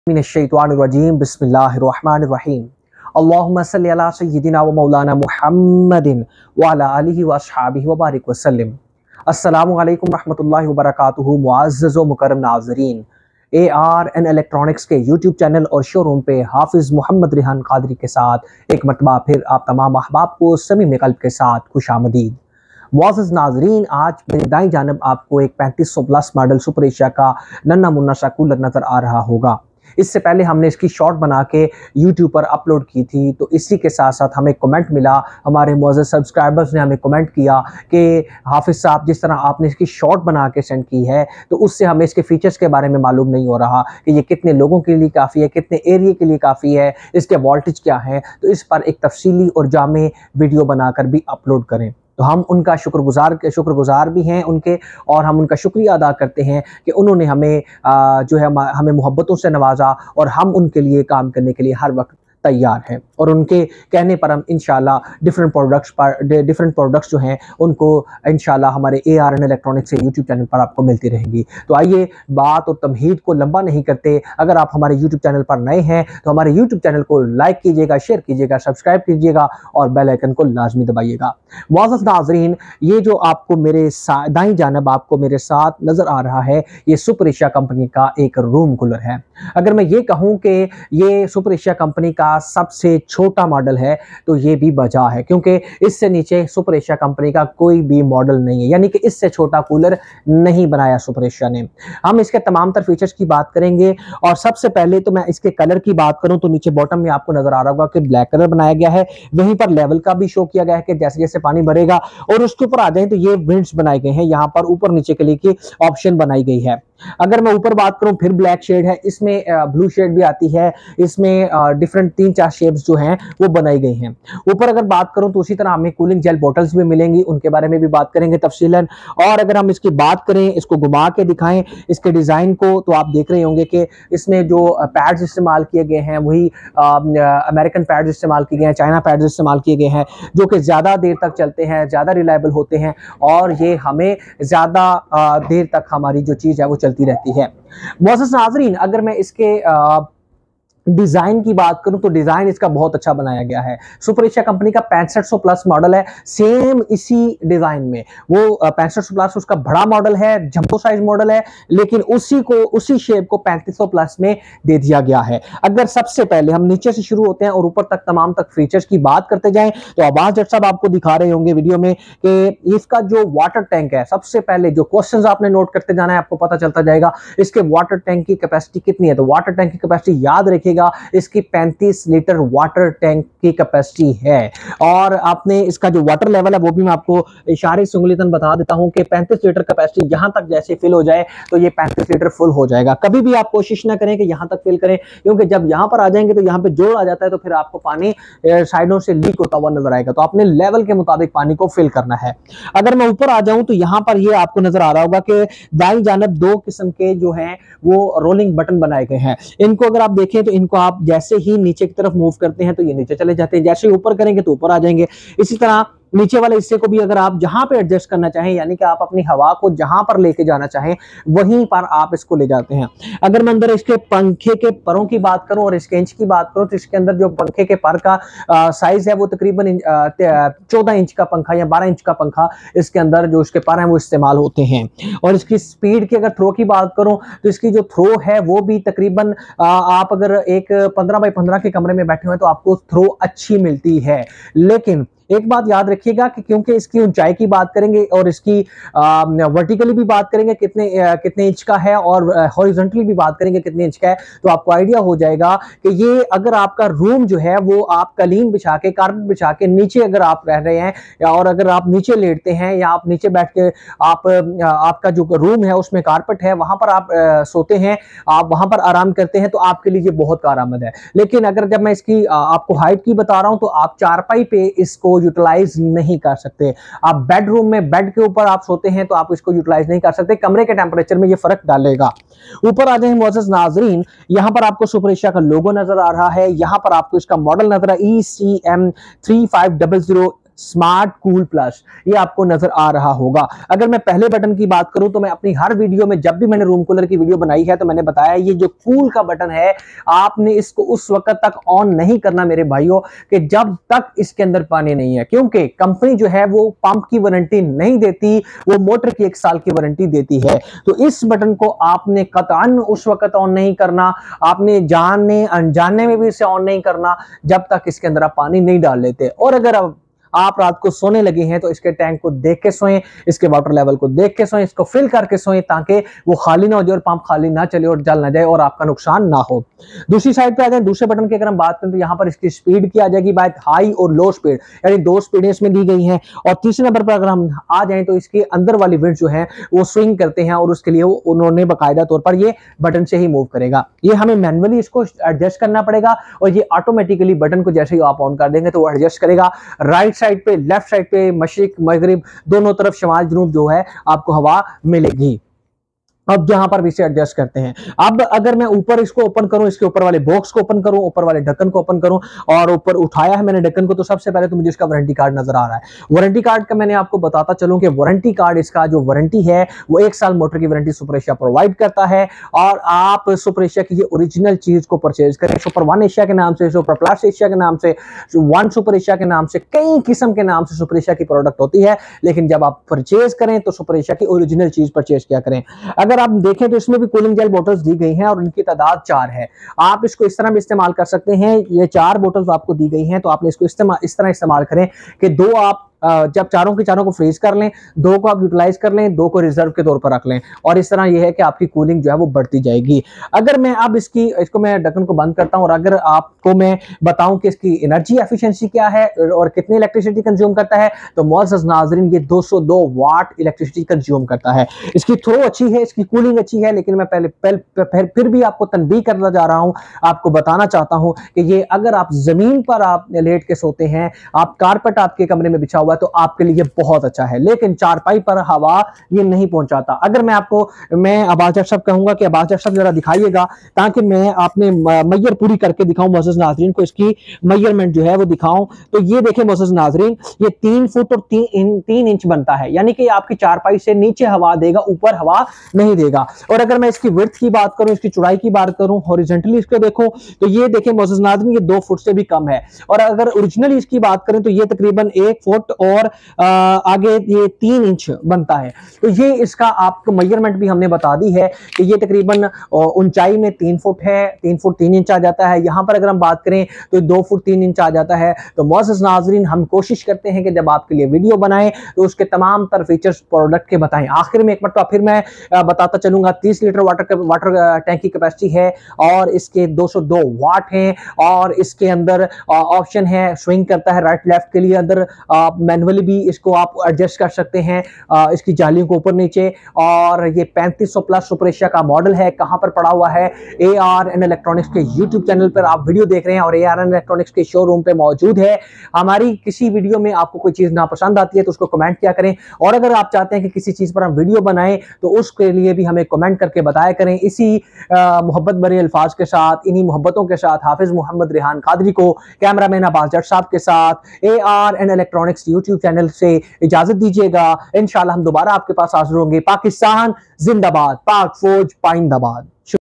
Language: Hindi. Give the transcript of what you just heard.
मिनश्शैतानिर्रजीम बिस्मिल्लाहिर्रहमानिर्रहीम अल्लाहुम्मा सल्लि अला सय्यिदिना व मौलाना मुहम्मदिन व अला आलिहि व अस्हाबिहि व बारिक वसल्लम। अस्सलामु अलैकुम रहमतुल्लाहि व बरकातुहू। मुअज़्ज़ज़ व मुकर्रम नाज़रीन, ARN इलेक्ट्रॉनिक्स के यूट्यूब चैनल और शोरूम पे हाफिज़ मोहम्मद रिहान कादरी के साथ एक मरतबा फिर आप तमाम अहबाब को समीम क़ल्ब के साथ खुशामदीद। मुअज़्ज़ज़ नाज़रीन, आज मेरी दाईं जानब आपको एक 3500 प्लस मॉडल सुपर एशिया का नन्ना मुन्ना सा कूलर नज़र आ रहा होगा। इससे पहले हमने इसकी शॉर्ट बना के यूट्यूब पर अपलोड की थी, तो इसी के साथ साथ हमें कमेंट मिला, हमारे मुअज़्ज़ज़ सब्सक्राइबर्स ने हमें कमेंट किया कि हाफिज़ साहब, जिस तरह आपने इसकी शॉर्ट बना के सेंड की है तो उससे हमें इसके फ़ीचर्स के बारे में मालूम नहीं हो रहा कि ये कितने लोगों के लिए काफ़ी है, कितने एरिया के लिए काफ़ी है, इसके वोल्टेज क्या है। तो इस पर एक तफसीली और जामे वीडियो बनाकर भी अपलोड करें। तो हम उनका शुक्रगुजार भी हैं उनके, और हम उनका शुक्रिया अदा करते हैं कि उन्होंने हमें जो है हमें मोहब्बतों से नवाजा, और हम उनके लिए काम करने के लिए हर वक्त तैयार हैं। और उनके कहने पर हम इंशाल्लाह डिफरेंट प्रोडक्ट्स जो हैं उनको इंशाल्लाह हमारे ARN इलेक्ट्रॉनिक्स से यूट्यूब चैनल पर आपको मिलती रहेंगी। तो आइए बात और तमहीद को लंबा नहीं करते, अगर आप हमारे यूट्यूब चैनल पर नए हैं तो हमारे यूट्यूब चैनल को लाइक कीजिएगा, शेयर कीजिएगा, सब्सक्राइब कीजिएगा और बेल आइकन को लाजमी दबाइएगा। मुअज़्ज़ज़ नाज़रीन, ये जो आपको मेरे दाईं जानब आपको मेरे साथ नज़र आ रहा है, ये सुपर एशिया कंपनी का एक रूम कूलर है। अगर मैं ये कहूँ कि ये सुपर एशिया कंपनी का सबसे छोटा मॉडल है तो ये भी वजह है, क्योंकि इससे नीचे सुपर एशिया कंपनी का कोई भी मॉडल नहीं है, यानी कि इससे छोटा कूलर नहीं बनाया सुपर एशिया ने। हम इसके तमाम तर फीचर्स की बात करेंगे, और सबसे पहले तो मैं इसके कलर की बात करूं तो नीचे बॉटम में आपको नजर आ रहा होगा कि ब्लैक कलर बनाया गया है, वहीं पर लेवल का भी शो किया गया है कि जैसे जैसे पानी भरेगा। और उसके ऊपर आ जाए तो ये विंड्स बनाए गए हैं, यहाँ पर ऊपर नीचे के लिए की ऑप्शन बनाई गई है। अगर मैं ऊपर बात करूं फिर ब्लैक शेड है, इसमें ब्लू शेड भी आती है, इसमें डिफरेंट 3-4 शेप्स जो हैं वो बनाई गई हैं। ऊपर अगर बात करूं तो उसी तरह हमें कूलिंग जेल बॉटल्स भी मिलेंगी, उनके बारे में भी बात करेंगे तफसीलन। और अगर हम इसकी बात करें, इसको घुमा के दिखाएं इसके डिजाइन को, तो आप देख रहे होंगे कि इसमें जो पैड्स इस्तेमाल किए गए हैं वही अमेरिकन पैड्स इस्तेमाल किए गए हैं, चाइना पैड्स इस्तेमाल किए गए हैं, जो कि ज्यादा देर तक चलते हैं, ज्यादा रिलायबल होते हैं, और ये हमें ज्यादा देर तक हमारी जो चीज है वो चलती रहती है। मुअज़्ज़ज़ नाज़रीन, अगर मैं इसके डिजाइन की बात करूं तो डिजाइन इसका बहुत अच्छा बनाया गया है। सुपर एशिया कंपनी का 6500 प्लस मॉडल है, सेम इसी डिजाइन में वो 6500 प्लस उसका बड़ा मॉडल है, जंबो साइज मॉडल है, लेकिन उसी शेप को 3500 प्लस में दे दिया गया है। अगर सबसे पहले हम नीचे से शुरू होते हैं और ऊपर तक तमाम तक फीचर्स की बात करते जाएं, तो अब्बास जट साहब आपको दिखा रहे होंगे वीडियो में कि इसका जो वाटर टैंक है, सबसे पहले जो क्वेश्चंस आपने नोट करते जाना है आपको पता चलता जाएगा इसके वाटर टैंक की कैपेसिटी कितनी है। तो वाटर टैंक की कैपेसिटी याद रखिए, इसकी 35 लीटर वाटर टैंक की कैपेसिटी है। और आपने इसका जो वाटर लेवल है वो भी मैं आपको इशारे से उंगलियतन बता देता हूं कि 35 लीटर कैपेसिटी यहां तक जैसे फिल हो जाए तो ये 35 लीटर फुल हो जाएगा। कभी भी आप कोशिश ना करें कि यहां तक फिल करें, क्योंकि जब यहां पर आ जाएंगे तो यहां पे जोड़ आ जाता है, तो फिर आपको पानी साइडों से लीक होता हुआ नजर आएगा। तो आपने लेवल के मुताबिक पानी को फिल करना है। अगर मैं ऊपर आ जाऊं तो यहां पर ये आपको नजर आ रहा होगा कि दाईं जानब 2 किस्म के जो हैं वो रोलिंग बटन बनाए गए हैं। इनको अगर आप देखें तो इनको आप जैसे ही नीचे की तरफ मूव करते हैं तो ये नीचे चले जाते हैं, जैसे ही ऊपर करेंगे तो ऊपर आ जाएंगे। इसी तरह नीचे वाले हिस्से को भी अगर आप जहां पे एडजस्ट करना चाहें, यानी कि आप अपनी हवा को जहां पर लेके जाना चाहें वहीं पर आप इसको ले जाते हैं। अगर मैं अंदर इसके पंखे के परों की बात करूं और इसके इंच की बात करूं तो इसके अंदर जो पंखे के पर का साइज है वो तकरीबन 14 इंच का पंखा या 12 इंच का पंखा इसके अंदर जो इसके पर हैं वो इस्तेमाल होते हैं। और इसकी स्पीड की अगर थ्रो की बात करूं तो इसकी जो थ्रो है वो भी तकरीबन आप अगर एक 15 बाई 15 के कमरे में बैठे हुए तो आपको थ्रो अच्छी मिलती है। लेकिन एक बात याद रखिएगा कि क्योंकि इसकी ऊंचाई की बात करेंगे और इसकी वर्टिकली भी बात करेंगे कितने इंच का है, और हॉरिजॉन्टली भी बात करेंगे कितने इंच का है, तो आपको आइडिया हो जाएगा कि ये अगर आपका रूम जो है वो आप कालीन बिछा के, कारपेट बिछा के नीचे अगर आप रह रहे हैं, और अगर आप नीचे लेटते हैं या आप नीचे बैठ के आपका जो रूम है उसमें कारपेट है, वहां पर आप सोते हैं, आप वहां पर आराम करते हैं, तो आपके लिए ये बहुत कारआमद है। लेकिन अगर जब मैं इसकी आपको हाइट की बता रहा हूं तो आप चारपाई पे इसको यूटिलाइज नहीं कर सकते। आप बेडरूम में बेड के ऊपर आप सोते हैं तो आप इसको यूटिलाइज नहीं कर सकते, कमरे के टेंपरेचर में ये फर्क डालेगा। ऊपर आ जाए मुअज़्ज़ज़ नाज़रीन, यहां पर आपको सुपर एशिया का लोगो नजर आ रहा है, यहां पर आपको इसका मॉडल नजर ECM 3500 स्मार्ट कूल प्लस, ये आपको नजर आ रहा होगा। अगर मैं पहले बटन की बात करूं तो मैं अपनी हर वीडियो में, जब भी मैंने रूम कूलर की वीडियो बनाई है तो मैंने बताया ये जो कूल का बटन है आपने इसको उस वक्त तक ऑन नहीं करना मेरे भाइयों कि जब तक इसके अंदर पानी नहीं है, क्योंकि कंपनी जो है वो पंप की वारंटी नहीं देती, वो मोटर की 1 साल की वारंटी देती है। तो इस बटन को आपने कतई उस वक्त ऑन नहीं करना, आपने जानने अनजाने में भी इसे ऑन नहीं करना जब तक इसके अंदर आप पानी नहीं डाल लेते। और अगर आप रात को सोने लगे हैं तो इसके टैंक को देख के सोएं, इसके वाटर लेवल को देख के सोएं, इसको फिल करके सोएं ताकि वो खाली ना हो जाए और पंप खाली ना चले और जल ना जाए और आपका नुकसान ना हो। दूसरी साइड पे आ जाए, दूसरे बटन की अगर हम बात करें तो यहाँ पर इसकी स्पीड की आ जाएगी बात हाई और लो स्पीड, यानी 2 स्पीडें इसमें दी गई हैं। और तीसरे नंबर पर अगर हम आ जाएं तो इसके अंदर वाली विंड जो है वो स्विंग करते हैं और उसके लिए उन्होंने बाकायदा तौर पर ये बटन से ही मूव करेगा। ये हमें मैनुअली इसको एडजस्ट करना पड़ेगा और ये ऑटोमेटिकली बटन को जैसे ही आप ऑन कर देंगे तो वो एडजस्ट करेगा। राइट साइड पे, लेफ्ट साइड पे, मशरिक मगरिब दोनों तरफ, शमाल जनूब जो है आपको हवा मिलेगी। अब जहां पर भी इसे एडजस्ट करते हैं। अब अगर मैं ऊपर इसको ओपन करूं, इसके ऊपर वाले बॉक्स को ओपन करूं, ऊपर वाले ढक्कन को ओपन करूं और ऊपर उठाया है मैंने ढक्कन को, तो सबसे पहले तो मुझे इसका वारंटी कार्ड नजर आ रहा है। वारंटी कार्ड का मैंने आपको बताता चलूं कि वारंटी कार्ड, इसका जो वारंटी है वो 1 साल मोटर की वारंटी सुपर एशिया प्रोवाइड करता है। और आप सुपर एशिया की ये ओरिजिनल चीज को परचेज करें, सुपर वन एशिया के नाम से, सुपर प्लस एशिया के नाम से, वन सुपर एशिया के नाम से, कई किस्म के नाम से सुपर एशिया की प्रोडक्ट होती है, लेकिन जब आप परचेज करें तो सुपर एशिया की ओरिजिनल चीज परचेज किया करें। अगर आप देखें तो इसमें भी कूलिंग जेल बोतल्स दी गई हैं और उनकी तादाद 4 है। आप इसको इस तरह भी इस्तेमाल कर सकते हैं, ये 4 बोतल्स आपको दी गई हैं तो आपने इसको इस तरह इस्तेमाल करें कि 2 आप जब चारों की चारों को फ्रीज कर लें, 2 को आप यूटिलाइज कर लें, 2 को रिजर्व के तौर पर रख लें और इस तरह यह है कि आपकी कूलिंग जो है वो बढ़ती जाएगी। अगर मैं अब इसको मैं ढक्कन को बंद करता हूं और अगर आपको मैं बताऊं कि इसकी एनर्जी एफिशिएंसी क्या है और कितनी इलेक्ट्रिसिटी कंज्यूम करता है, तो मुअज़्ज़ज़ नाज़रीन ये 202 वाट इलेक्ट्रिसिटी कंज्यूम करता है। इसकी थ्रो अच्छी है, इसकी कूलिंग अच्छी है, लेकिन मैं फिर भी आपको तनबीह करना जा रहा हूं, आपको बताना चाहता हूं कि ये अगर आप जमीन पर आप लेट के सोते हैं, आप कारपेट आपके कमरे में बिछा तो आपके लिए बहुत अच्छा है, लेकिन चारपाई पर हवा ये नहीं पहुंचाता। अगर मैं अब्बास जट साहब कहूंगा कि अब्बास जट साहब जरा दिखाइएगा ताकि मैं आपने मैयर पूरी करके दिखाऊं, मुअज़्ज़ज़ नाज़रीन को इसकी मेजरमेंट जो है वो दिखाऊं। तो ये देखें मुअज़्ज़ज़ नाज़रीन, ये 3 फुट और 3 इंच बनता है, यानी कि आपकी चारपाई से नीचे हवा देगा, ऊपर हवा नहीं देगा। और अगर मैं इसकी विड्थ की बात करूं, इसकी चौड़ाई की बात करूं, हॉरिजॉन्टली इसको देखो तो ये देखें मुअज़्ज़ज़ नाज़रीन, ये 2 फुट से भी कम है। और अगर ओरिजिनली इसकी बात करें तो ये तकरीबन 1 फुट और आगे ये 3 इंच बनता है। तो ये इसका आपको मेजरमेंट भी हमने बता दी है कि ये तकरीबन ऊंचाई में 3 फुट है, 3 फुट 3 इंच आ जाता है। यहां पर अगर हम बात करें तो 2 फुट 3 इंच आ जाता है। तो मुअज़्ज़ज़ नाज़रीन, हम कोशिश करते हैं कि जब आपके लिए वीडियो बनाएं तो उसके तमाम तर फीचर्स प्रोडक्ट के बताएं। आखिर में एक मरतबा फिर मैं बताता चलूंगा, 30 लीटर वाटर टैंक की कैपेसिटी है और इसके 202 वाट हैं और इसके अंदर ऑप्शन है स्विंग करता है राइट लेफ्ट के लिए, अंदर मैनुअली भी इसको आप एडजस्ट कर सकते हैं, इसकी जालियों को ऊपर नीचे। और ये 3500 प्लस सुपर एशिया का मॉडल है। कहां पर पड़ा हुआ है? ARN इलेक्ट्रॉनिक्स के YouTube चैनल पर आप वीडियो देख रहे हैं और ARN इलेक्ट्रॉनिक्स के शोरूम पे मौजूद है। हमारी किसी वीडियो में आपको कोई चीज नापसंद आती है तो उसको कमेंट किया करें, और अगर आप चाहते हैं कि किसी चीज पर हम वीडियो बनाएं तो उसके लिए भी हमें कमेंट करके बताया करें। इसी मोहब्बत भरे अल्फाज के साथ, इन्हीं मोहब्बतों के साथ हाफिज मोहम्मद रेहान कादरी को कैमरामैन अब्बास जट साहब के साथ ARN इलेक्ट्रॉनिक्स YouTube चैनल से इजाजत दीजिएगा। इंशाल्लाह हम दोबारा आपके पास हाजिर होंगे। पाकिस्तान जिंदाबाद, पाक फौज पाइंदाबाद।